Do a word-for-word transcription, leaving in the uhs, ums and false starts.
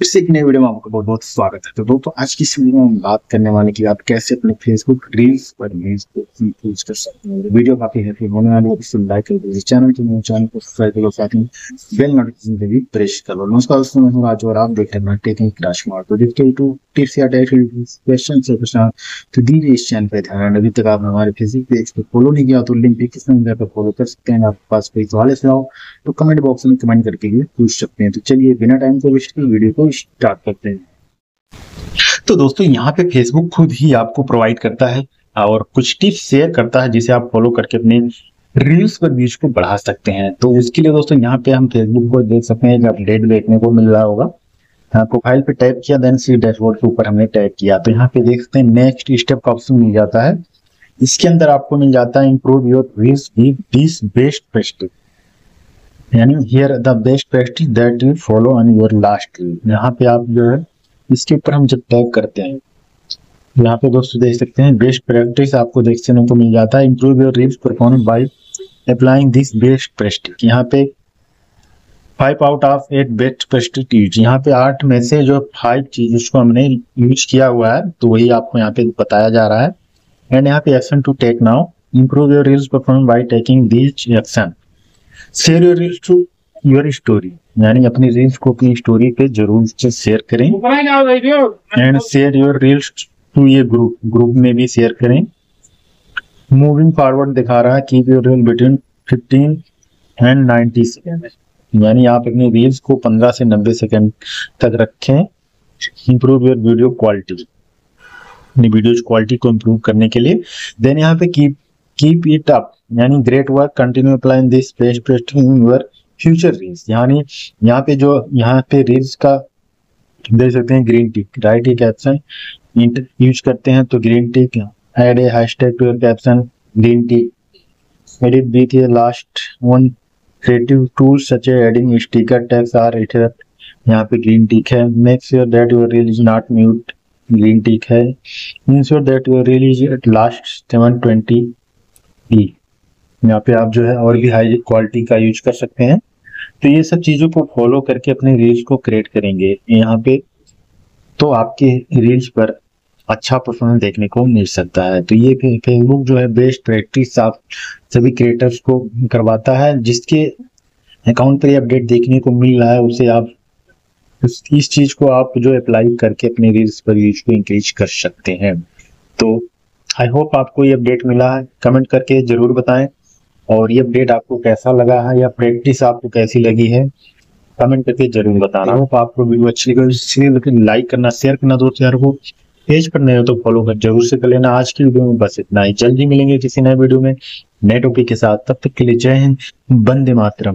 फिर से एक नई वीडियो में आपका बहुत बहुत स्वागत है। तो दोस्तों आज की इस वीडियो में हम बात करने वाले कि आप कैसे अपने फेसबुक रील्स पर रील्स को यूज कर सकते हैं। वीडियो काफी हेल्पफुल होने वाली है, इसको लाइक कर दीजिए, चैनल के न्यू चैनल को सब्सक्राइब करो, साथ ही बेल नोटिफिकेशन पे भी प्रेस करो। नमस्कार दोस्तों, मैं हूं राजू और आप देख रहे हैं टेकिंग राजकुमार। तो देखते हैं टू टिप्स या क्वेश्चन से पूछना तो दीजिए इस चैनल पर ध्यान। अभी तक आपने हमारे फेसबुक पेज को फॉलो नहीं किया तो लिंक भी किस नंबर पर फॉलो कर सकते हैं। आपके पास कोई सवाल से आओ तो कमेंट बॉक्स में कमेंट करके ये पूछ सकते हैं। तो चलिए बिना टाइम को वेस्ट किए वीडियो को स्टार्ट करते हैं। तो दोस्तों यहाँ पे फेसबुक खुद ही आपको प्रोवाइड करता है और कुछ टिप्स शेयर करता है जिसे आप फॉलो करके अपने रील्स पर व्यूज को बढ़ा सकते हैं। तो उसके लिए दोस्तों यहाँ पे हम फेसबुक को देख सकते हैं कि अपडेट देखने को मिल रहा होगा। प्रोफाइल पे टैप किया, देन सी डैशबोर्ड के ऊपर हमने टैप किया तो यहाँ पे देख सकते हैं नेक्स्ट स्टेप का ऑप्शन मिल जाता है। इसके अंदर आपको मिल जाता है improve your reels with this best practice, यानी here the best practice that you follow on your last reel. यहाँ पे आप जो है इसके ऊपर हम जब टैप करते हैं यहाँ पे दोस्तों देख सकते हैं बेस्ट प्रैक्टिस आपको देखने को मिल जाता है। Improve your reels performance by applying this best practice. यहाँ पे five out of eight best practice use, यहाँ पे आठ में से जो फाइव चीज उसको हमने यूज किया हुआ है तो वही आपको यहाँ पे बताया जा रहा है। एंड यहाँ पे action to take now, improve your reels performance by taking this action, share your reels to your story, यानी अपनी रील्स को अपनी स्टोरी पे जरूर से शेयर करें। And share your reels to ये ग्रुप, ग्रुप में भी शेयर करें। मूविंग फॉरवर्ड दिखा रहा है keep your reel between fifteen and ninety second, यानी आप अपनी रील्स को पंद्रह से नब्बे सेकेंड तक रखें। इंप्रूव योर वीडियो क्वालिटी, अपनी वीडियो क्वालिटी को इम्प्रूव करने के लिए। देन यहाँ पे कीप कीप इट अप, यानी great work continue applying this best practice in your future reels, यानी यहाँ पे जो यहाँ पे रील्स का देख सकते हैं green tick, write a caption use करते हैं तो green tick, add a hashtag to your caption, green tick, edit with a last one, creative tools such a adding sticker tags or इटर, यहाँ पे ग्रीन टिक है। Make sure that your reel is not mute, green tick है। Ensure that your reel is at last seven twenty p, यहाँ पे आप जो है और भी हाई क्वालिटी का यूज कर सकते हैं। तो ये सब चीजों को फॉलो करके अपने रील्स को क्रिएट करेंगे यहाँ पे तो आपके रील्स पर अच्छा परफॉर्मेंस देखने को मिल सकता है। तो ये फेसबुक जो है बेस्ट प्रैक्टिस आप सभी क्रिएटर्स को करवाता है। जिसके अकाउंट पर ये अपडेट देखने को मिल रहा है उसे आप इस, इस चीज को आप जो अप्लाई करके अपने रील्स पर व्यूज को इंक्रीज कर सकते हैं। तो आई होप आपको ये अपडेट मिला है, कमेंट करके जरूर बताएं और ये अपडेट आपको कैसा लगा है या प्रैक्टिस आपको कैसी लगी है कमेंट करके जरूर बताना। होप आपको वीडियो अच्छी लगी, लाइक करना, शेयर करना दोस्त यार को, पेज पर नए हो तो फॉलो कर जरूर से कर लेना। आज की वीडियो में बस इतना ही, जल्दी मिलेंगे किसी नए वीडियो में नए टॉपिक के साथ, तब तक के लिए जय हिंद, वंदे मातरम।